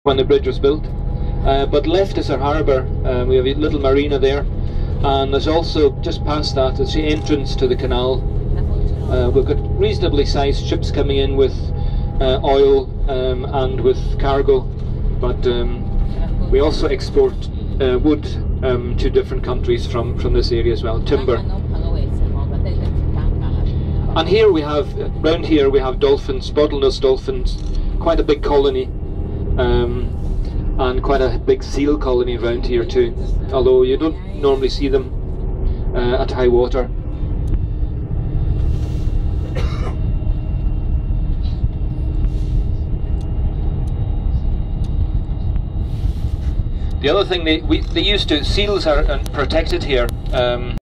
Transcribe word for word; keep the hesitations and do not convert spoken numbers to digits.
when the bridge was built. Uh, but left is our harbour. Uh, we have a little marina there, and there's also just past that it's the entrance to the canal. Uh, we've got reasonably sized ships coming in with uh, oil um, and with cargo, but um, we also export uh, wood um, to different countries from, from this area as well, timber. And here we have, round here we have dolphins, bottlenose dolphins, quite a big colony, um, and quite a big seal colony around here too, although you don't normally see them uh, at high water. The other thing they we they used to seals are uh, protected here. Um,